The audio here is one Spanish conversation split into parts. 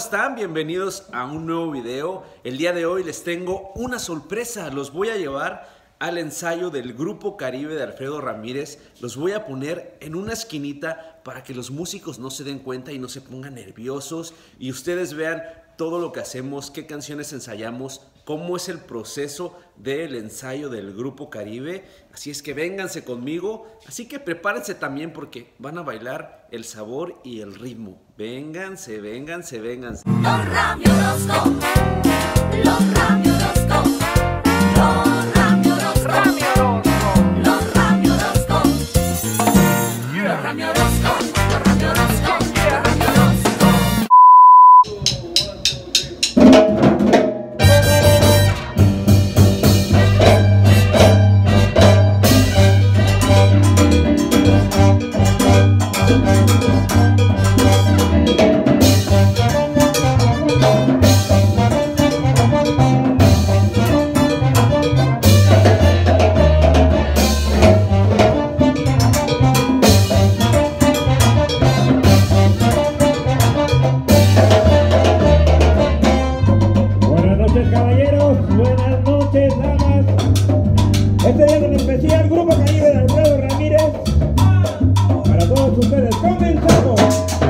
están? Bienvenidos a un nuevo video. El día de hoy les tengo una sorpresa. Los voy a llevar al ensayo del Grupo Caribe de Alfredo Ramírez. Los voy a poner en una esquinita para que los músicos no se den cuenta y no se pongan nerviosos y ustedes vean todo lo que hacemos, qué canciones ensayamos, cómo es el proceso del ensayo del Grupo Caribe. Así es que vénganse conmigo, así que prepárense también porque van a bailar el sabor y el ritmo. Vénganse, vénganse, vénganse. Los Rami Orozco, los Rami Orozco, los Rami Orozco, los Rami Orozco, los Rami Orozco, los Rami Orozco, los Rami Orozco. Caballeros, buenas noches, damas. Este día en especial Grupo Caribe de Alfredo Ramírez. Para todos ustedes, comenzamos.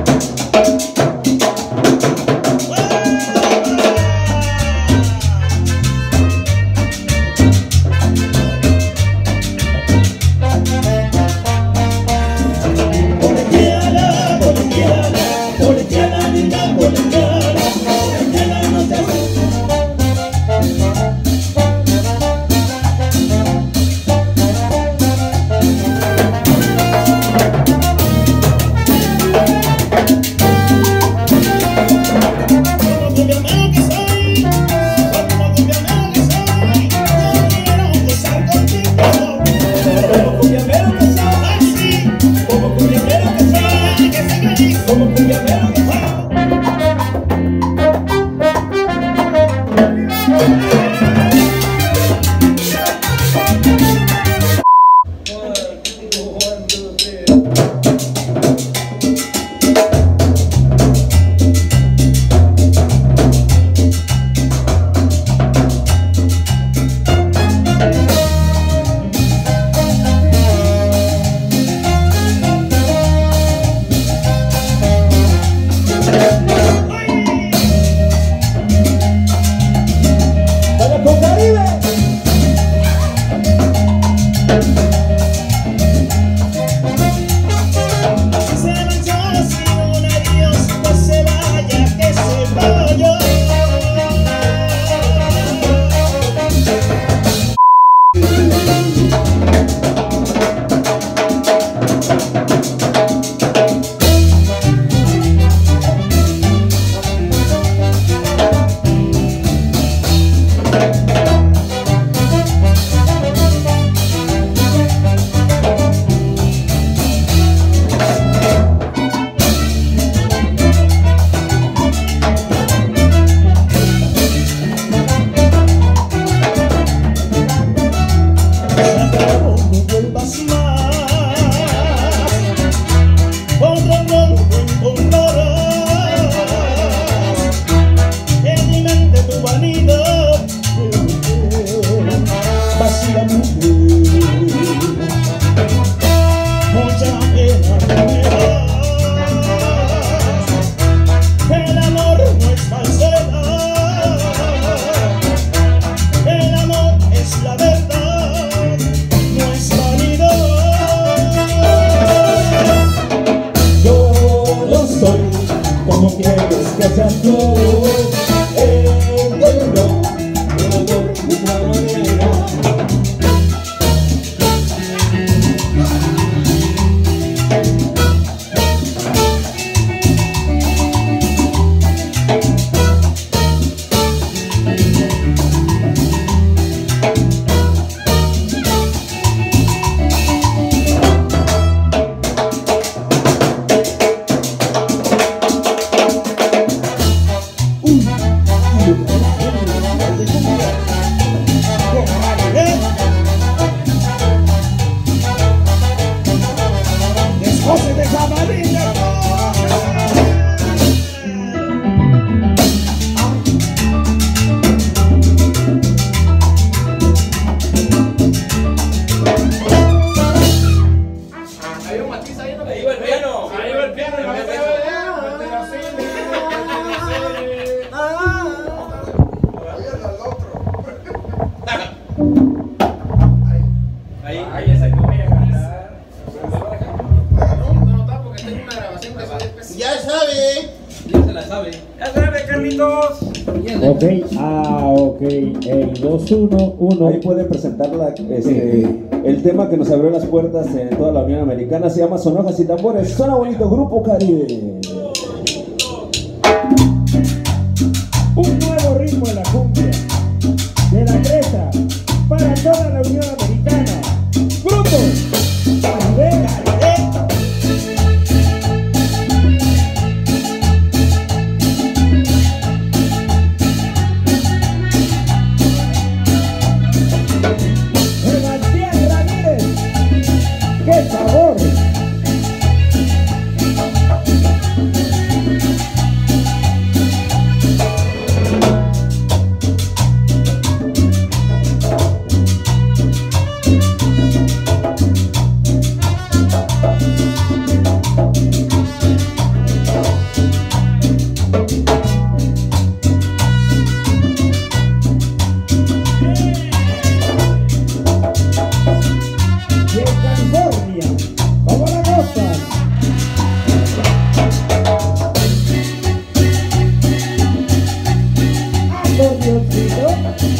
Como quieres que seas tú, José de Jabalí. Hay un matiz ahí, ¿no? Ahí va el piano. Ahí va el piano. Ahí esa que voy a cantar. No, porque tengo una grabación de 10 pesos. Ya sabe. Ya se la sabe. ¡Ya sabe, Carlitos! Ok, ok. El 2, 1, 1. Ahí pueden presentar el tema que nos abrió las puertas en toda la Unión Americana. Se llama Sonojas y Tambores. Suena bonito, Grupo Caribe. Un nuevo ritmo en la cumbia. De la Creta para toda la Unión Americana. Grupo Caribe. Sebastián Ramírez. ¡Qué sabor! De California, ¿cómo la gustan? Acordeoncito.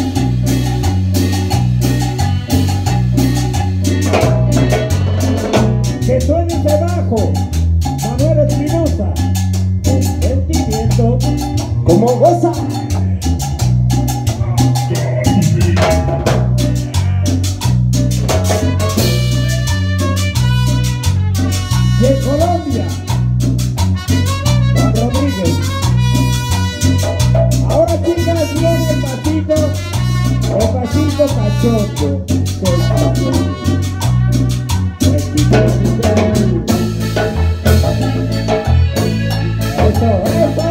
Que suene ese bajo, Manuel Espinosa, con sentimiento. ¿Cómo goza? De Colombia, Juan Rodríguez. Ahora chicas, viene el pasito cachondo. Eso.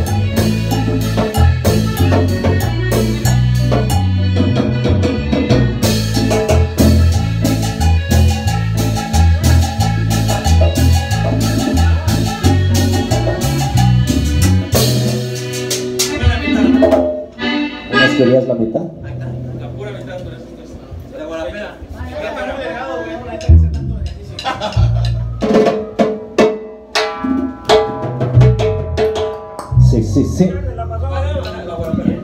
¿Unas querías la mitad? La pura mitad de la guarapera. Sí. La guarapera.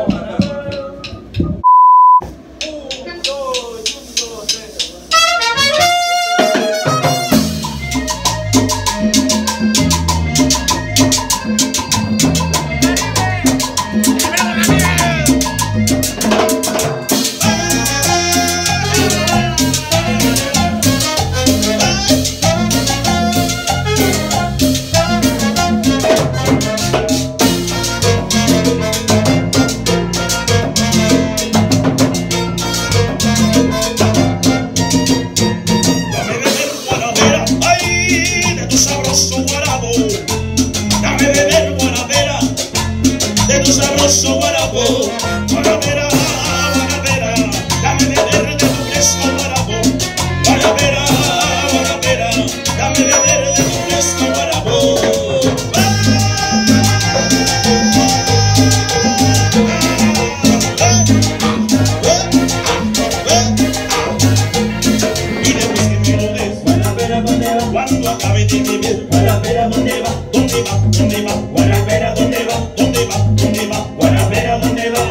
Cuando acabe de beber, Guarapera, ¿dónde va? ¿Dónde va? ¿Dónde va? Guarapera, ¿dónde va? ¿Dónde va? ¿Dónde va? Guarapera, ¿dónde va?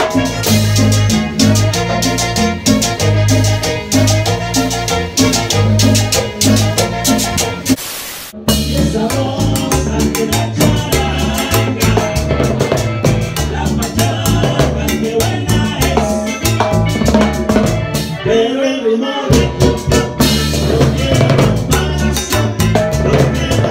Y esa voz ante la charanga, la pachanga que buena es, pero el ritmo me gusta, lo quiero más, lo quiero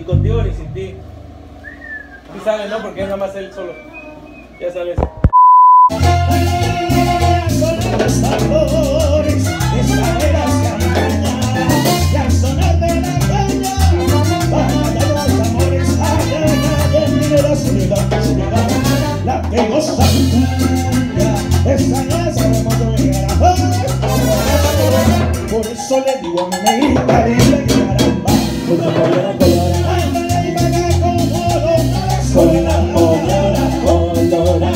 contigo ni sin ti. Sí sabes, ¿no? Porque es nada más él solo. Ya sabes. Sonar los tambores, escaleras campañas, y al sonar de la caña, bajan los amores, ay, ay, ay, la soledad, la que goza tuya, esta ya sabemos que llegará. Por eso le digo a mi negrita, dile que caramba, colora, ándale y vaga como los colora, colora,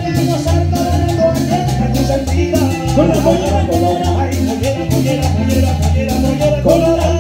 con la pollera colora, ay, pollera, colora,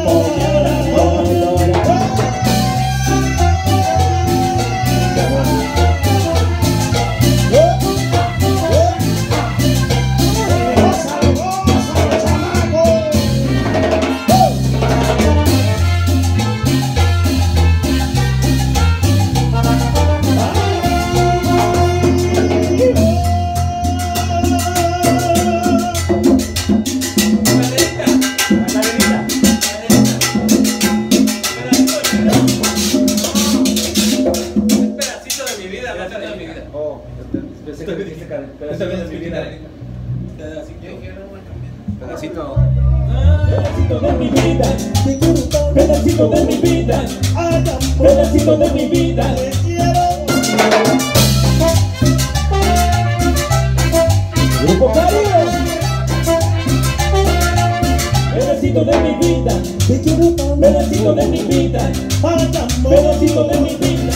Pedacito. Pedacito de mi vida, pedacito de mi vida, pedacito de mi vida. Grupo Caribe. Pedacito de mi vida, pedacito de mi vida, pedacito de mi vida.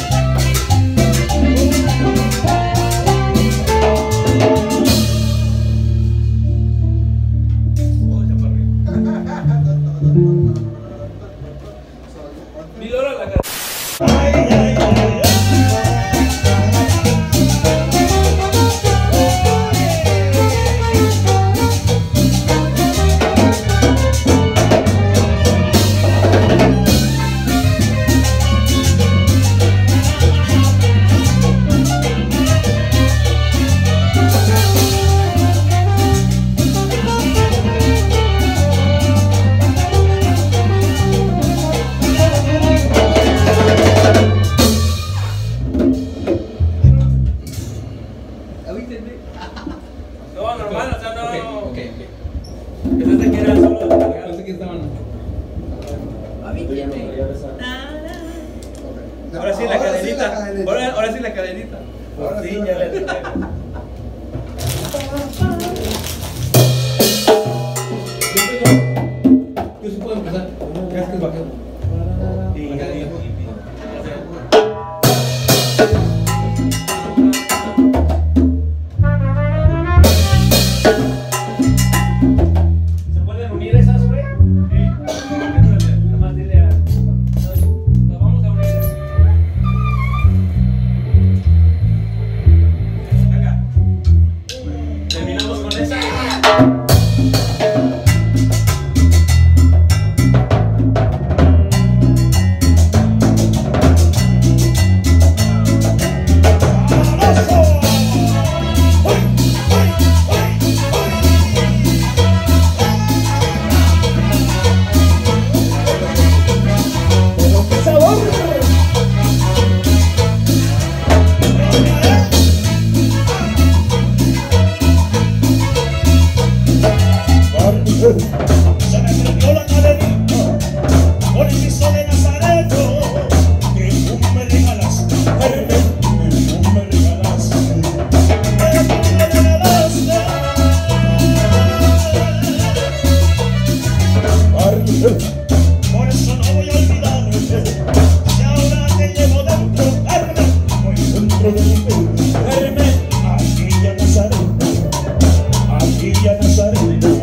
No, normal, o sea, no. Ok. Pensaste que era solo descargar. Pensé que estaban. Ahora sí la cadenita. Ahora sí la cadenita. Ahora sí, ya la. Yo sí puedo empezar. Ya es que es bajero. Y la cadenita. Se me prendió la cadenita por el piso de Nazareto. Que tú me regalas, que tú me regalaste, que tú me regalaste. Por eso no voy a olvidarte. Si ahora te llevo dentro, voy dentro de mi pecho. Aquí ya Nazareto, aquí ya Nazareto.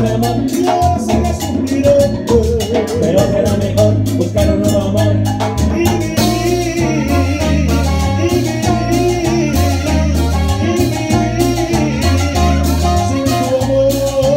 mi amor. Yo sé que sufriré, Pero será mejor buscar un nuevo amor. y vivir sin tu amor.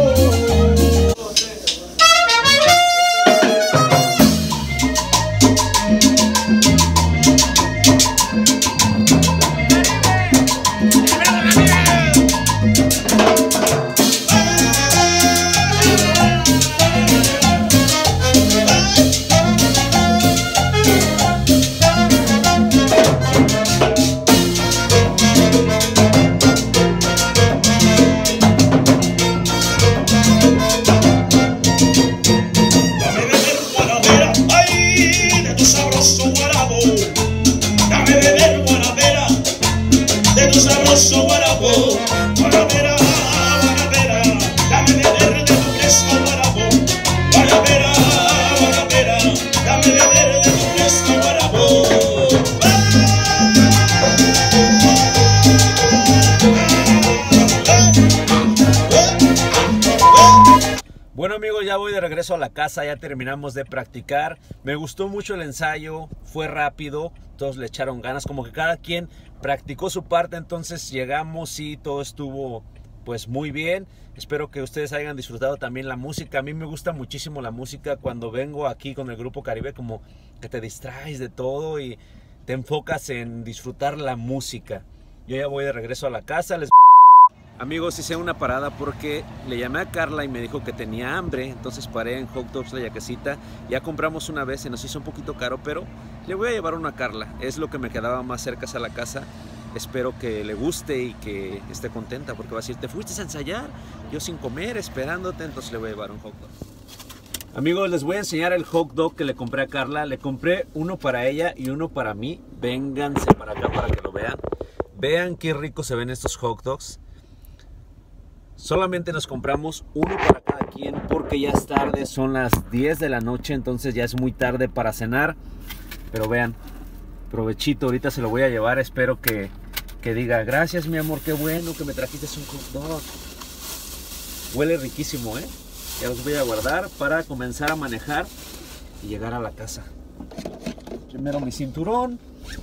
Dame beber guarabera, ay, de tu sabroso guarabo. Dame beber guarabera, de tu sabroso guarabo. Guarabera, guarabera, dame beber de tu fresco guarabo. Guarabera, guarabera, dame beber de tu fresco guarabo. Bueno amigos, ya voy de regreso a la casa, ya terminamos de practicar. Me gustó mucho el ensayo, fue rápido, todos le echaron ganas, como que cada quien practicó su parte, entonces llegamos y todo estuvo pues muy bien. Espero que ustedes hayan disfrutado también la música. A mí me gusta muchísimo la música cuando vengo aquí con el Grupo Caribe, como que te distraes de todo y te enfocas en disfrutar la música. Yo ya voy de regreso a la casa, Amigos, hice una parada porque le llamé a Carla y me dijo que tenía hambre, entonces paré en Hot Dogs La Yaquecita. Ya compramos una vez, se nos hizo un poquito caro, pero le voy a llevar una a Carla. Es lo que me quedaba más cerca a la casa. Espero que le guste y que esté contenta porque va a decir, ¿te fuiste a ensayar? Yo sin comer, esperándote, entonces le voy a llevar un hot dog. Amigos, les voy a enseñar el hot dog que le compré a Carla. Le compré uno para ella y uno para mí. Vénganse para acá para que lo vean. Vean qué rico se ven estos hot dogs. Solamente nos compramos uno para cada quien porque ya es tarde, son las 10 de la noche, entonces ya es muy tarde para cenar. Pero vean, provechito, ahorita se lo voy a llevar, espero que diga, gracias mi amor, qué bueno que me trajiste un hot dog. Huele riquísimo, ya los voy a guardar para comenzar a manejar y llegar a la casa. Primero mi cinturón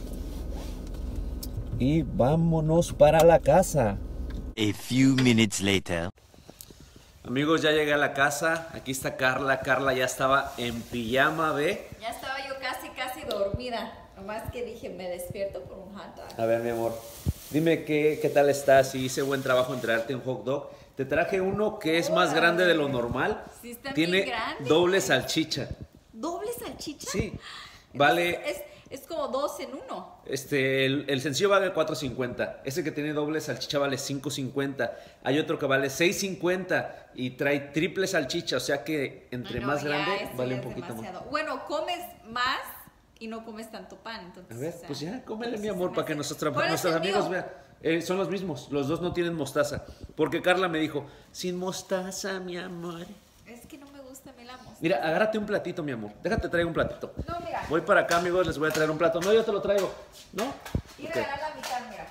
y vámonos para la casa. A few minutes later. Amigos, ya llegué a la casa. Aquí está Carla. Carla ya estaba en pijama, ¿ve? Ya estaba yo casi dormida. Nomás que dije, me despierto por un hot dog. A ver, mi amor, dime qué tal estás. Si hice buen trabajo en traerte un hot dog. Te traje uno que es más grande de lo normal. Sí, está Tiene bien grande. doble salchicha. ¿Doble salchicha? Sí. Entonces, Vale. Es como 2 en 1. El sencillo vale $4.50. Ese que tiene doble salchicha vale $5.50. Hay otro que vale $6.50 y trae triple salchicha. O sea que entre más grande vale un poquito más. Bueno, comes más y no comes tanto pan. Entonces, A ver, o sea, pues ya, cómele, mi entonces amor, se me para que hace- nuestros ¿Cuál es el amigos mío? vean. Son los mismos, los dos no tienen mostaza. Porque Carla me dijo, sin mostaza, mi amor. Es que no me gusta a mí la mostaza. Mira, agárrate un platito, mi amor. Déjate traigo un platito. No, mira. Voy para acá, amigos, les voy a traer un plato. No, yo te lo traigo. ¿No? Y Ok. regalar la mitad, mira.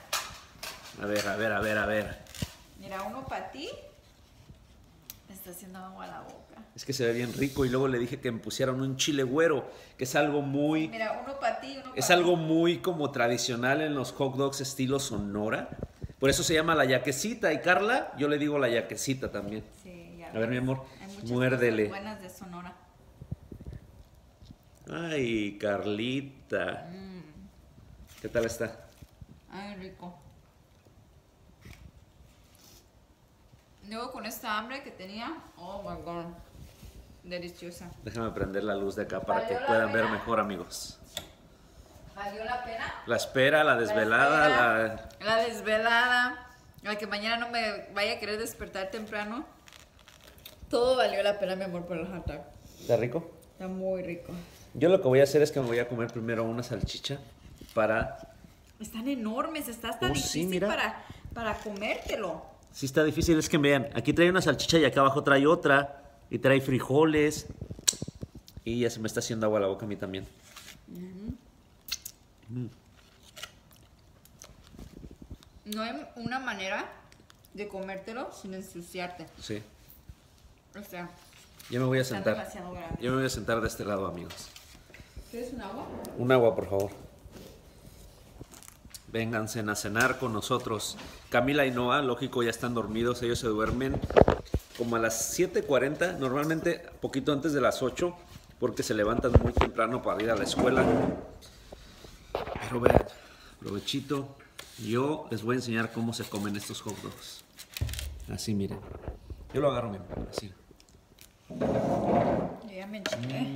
A ver. Mira, uno para ti. Me está haciendo agua a la boca. Es que se ve bien rico y luego le dije que me pusieran un chile güero, que es algo muy... Mira, uno para ti y uno para Es algo muy como tradicional en los hot dogs estilo Sonora. Por eso se llama la yaquecita. Y Carla, yo le digo la yaquecita también. Sí, ya A ver, mi amor, hay muchas muérdele. cosas buenas de Sonora. Ay, Carlita. ¿Qué tal está? Ay, rico. Luego con esta hambre que tenía, oh my god, deliciosa. Déjame prender la luz de acá para que ¿Valió la puedan ver pena? mejor, amigos. ¿Valió la pena? La espera, la desvelada, La desvelada, la que mañana no me vaya a querer despertar temprano. Todo valió la pena, mi amor, por el hot dog. ¿Está rico? Está muy rico. Yo lo que voy a hacer es que me voy a comer primero una salchicha para... Están enormes, está hasta Oh, sí, difícil mira. para comértelo. Sí está difícil, es que vean, aquí trae una salchicha y acá abajo trae otra. Y trae frijoles. Y ya se me está haciendo agua la boca a mí también. No hay una manera de comértelo sin ensuciarte. Sí. O sea, Yo me voy a están sentar. demasiado grandes. Yo me voy a sentar de este lado, amigos. ¿Quieres un agua? Un agua, por favor. Vénganse a cenar con nosotros. Camila y Noah, lógico, ya están dormidos. Ellos se duermen como a las 7:40, normalmente poquito antes de las 8, porque se levantan muy temprano para ir a la escuela. Pero vean, provechito. Yo les voy a enseñar cómo se comen estos hot dogs. Así, miren. Yo lo agarro bien, así. Yo ya me enchiqué.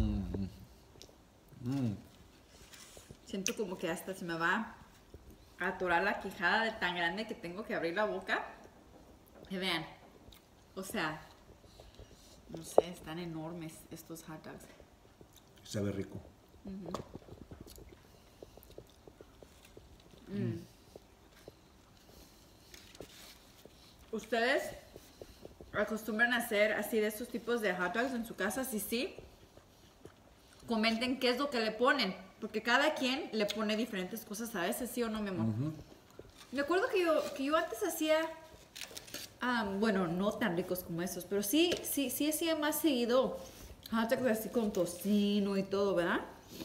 Siento como que hasta se me va a atorar la quijada de tan grande que tengo que abrir la boca. Y vean, o sea, no sé, están enormes estos hot dogs. Sabe rico. ¿Ustedes acostumbran a hacer así de estos tipos de hot dogs en su casa? Si sí, comenten qué es lo que le ponen, porque cada quien le pone diferentes cosas a veces, ¿sí o no, mi amor? Me acuerdo que yo antes hacía, bueno, no tan ricos como estos, pero sí hacía más seguido hot dogs así con tocino y todo, ¿verdad?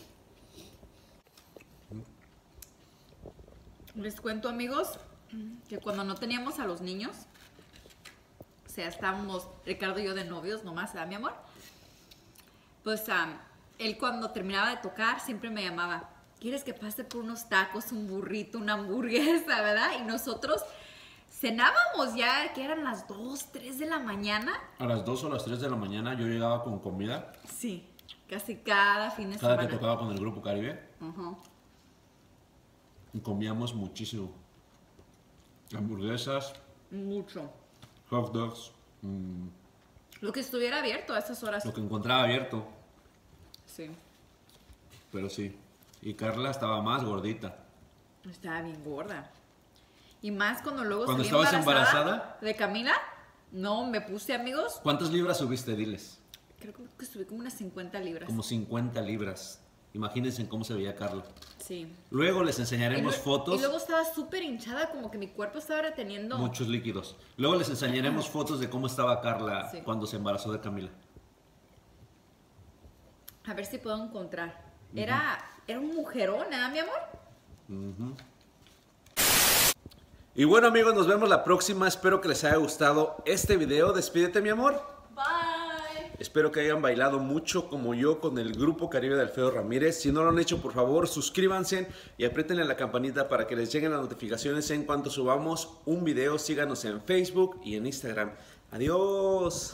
Les cuento, amigos, que cuando no teníamos a los niños, o sea, estábamos Ricardo y yo de novios nomás, ¿verdad, mi amor? Pues él cuando terminaba de tocar siempre me llamaba, ¿quieres que pase por unos tacos, un burrito, una hamburguesa, verdad? Y nosotros cenábamos ya, que eran las 2, 3 de la mañana. A las 2 o las 3 de la mañana yo llegaba con comida. Sí, casi cada fin de Cada semana. que tocaba con el Grupo Caribe. Ajá. Y comíamos muchísimo. Hamburguesas, Mucho. hot dogs, Lo que estuviera abierto a esas horas. lo que encontraba abierto. Sí. Pero sí. Y Carla estaba más gordita. Estaba bien gorda. Y más cuando luego ¿Cuando salí estabas embarazada? de Camila. No, me puse, amigos. ¿Cuántas libras subiste? Diles. Creo que subí como unas 50 libras. Como 50 libras. Imagínense cómo se veía Carla. Sí. Luego les enseñaremos Y fotos. luego estaba súper hinchada, como que mi cuerpo estaba reteniendo. Muchos líquidos. Luego les enseñaremos fotos de cómo estaba Carla Sí. cuando se embarazó de Camila. A ver si puedo encontrar. Era un mujerón, ¿eh, mi amor? Y bueno, amigos, nos vemos la próxima. Espero que les haya gustado este video. Despídete, mi amor. Bye. Espero que hayan bailado mucho como yo con el Grupo Caribe de Alfredo Ramírez. Si no lo han hecho, por favor, suscríbanse y apriétenle la campanita para que les lleguen las notificaciones en cuanto subamos un video. Síganos en Facebook y en Instagram. Adiós.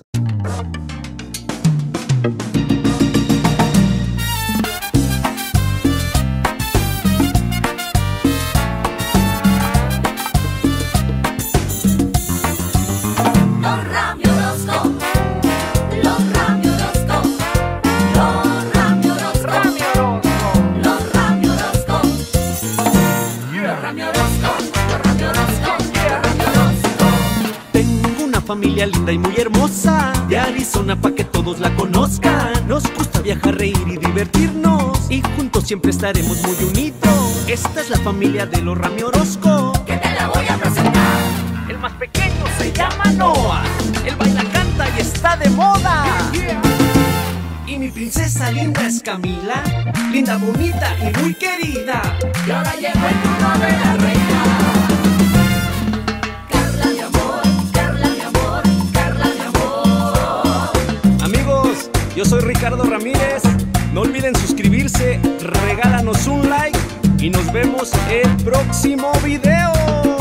Los Rami Orozco, los Rami Orozco, los Rami Orozco, los Rami Orozco, los Rami Orozco, los Rami Orozco, los Rami Orozco. Tengo una familia linda y muy hermosa de Arizona pa' que todos la conozcan. Nos gusta viajar, reír y divertirnos y juntos siempre estaremos muy unidos. Esta es la familia de los Rami Orozco. Que te la voy a presentar. El más pequeño se llama Noah. Él baila, canta y está de moda. Y mi princesa linda es Camila, linda, bonita y muy querida. Y ahora llegó el turno de la reina. Carla, mi amor, Carla, mi amor, Carla, mi amor. Amigos, yo soy Ricardo Ramírez. No olviden suscribirse, regálanos un like y nos vemos el próximo video.